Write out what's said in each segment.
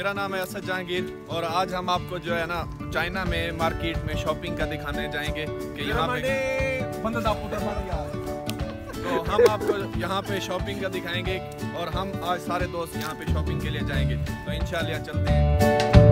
मेरा नाम है असद जहांगीर और आज हम आपको जो है ना चाइना में मार्केट में शॉपिंग का दिखाने जाएंगे कि यहाँ पे तो हम आपको यहाँ पे शॉपिंग का दिखाएंगे और हम आज सारे दोस्त यहाँ पे शॉपिंग के लिए जाएंगे, तो इंशाल्लाह चलते हैं।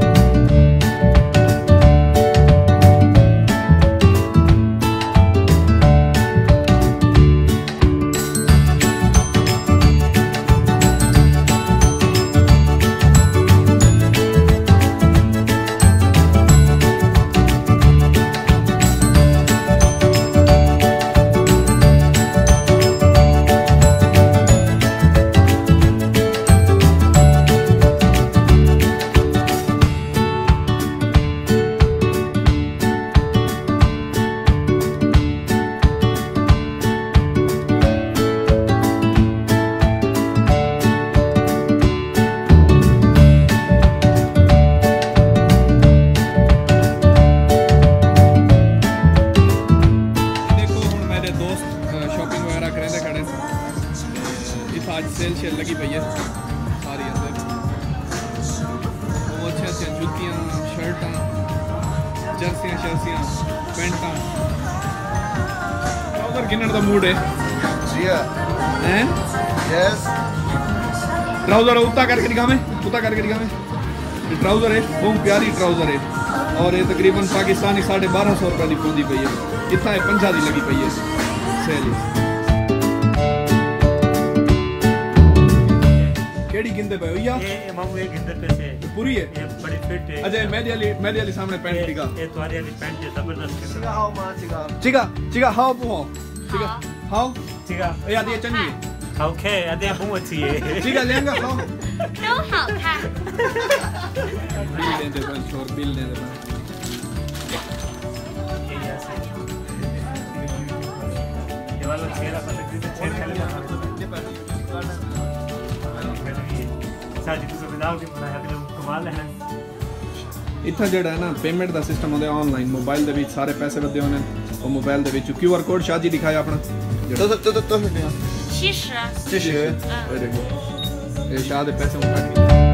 आज सेल लगी पई है सारी अंदर, वो अच्छे जुतियाँ शर्टां जर्सियाँ पैंटा ट्राउजर गिनने का मूड है ट्राउजर उता करके दिखावे ट्राउजर है, बहुत प्यारी ट्राउजर है और ये तकरीबन पाकिस्तानी 1250 रुपये की पौंदी पई है, इतना है 50 की लगी पई है सेल। केड़ी गिनते पे भैया? ये मामू एक गिनते पे से पूरी है, ये बड़ी फिट है। अच्छा मेरे वाली सामने पैंट दिखा, ये तुम्हारी वाली पैंट है जबरदस्त। चिगा हाओ मां चिगा हाओ पुओ चिगा ए आदि चंगी ओके आदि बहुत अच्छी है चिगा लेंगा हाओ 都好看。 बिल दे दे छोर बिल दे दे ये वाला चेहरा पर छेड़ खेले इतना जड़ा है ना पेमेंट का सिस्टम होता है ऑनलाइन मोबाइल दे सारे पैसे बदे होने और मोबाइल दे QR कोड शाजी दिखाया अपना 其实 ये शाह दे पैसे